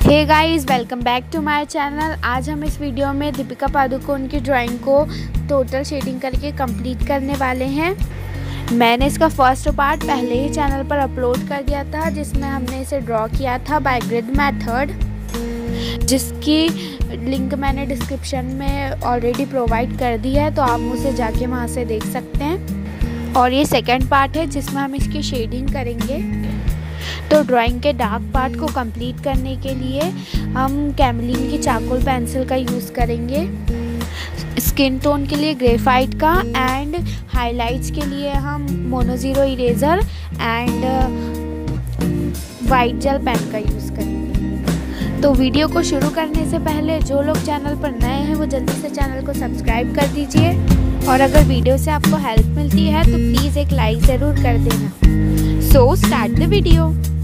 Hey guys, welcome back to my channel. आज हम इस वीडियो में दीपिका पादुकोण की ड्राइंग को टोटल शेडिंग करके कंप्लीट करने वाले हैं। मैंने इसका फर्स्ट पार्ट पहले ही चैनल पर अपलोड कर दिया था, जिसमें हमने इसे ड्रॉ किया था बाय ग्रिड मेथड, जिसकी लिंक मैंने डिस्क्रिप्शन में ऑलरेडी प्रोवाइड कर दी है, तो आप उसे जाके वहाँ से देख सकते हैं। और ये सेकंड पार्ट है जिसमें हम इसकी शेडिंग करेंगे। तो ड्राइंग के डार्क पार्ट को कंप्लीट करने के लिए हम कैमलिन की चारकोल पेंसिल का यूज़ करेंगे, स्किन टोन के लिए ग्रेफाइट का, एंड हाइलाइट्स के लिए हम mono zero eraser and white gel pen का यूज़ करेंगे। तो वीडियो को शुरू करने से पहले जो लोग चैनल पर नए हैं वो जल्दी से चैनल को सब्सक्राइब कर दीजिए, और अगर वीडियो से आपको हेल्प मिलती है तो प्लीज़ एक लाइक ज़रूर कर देना। So start the video.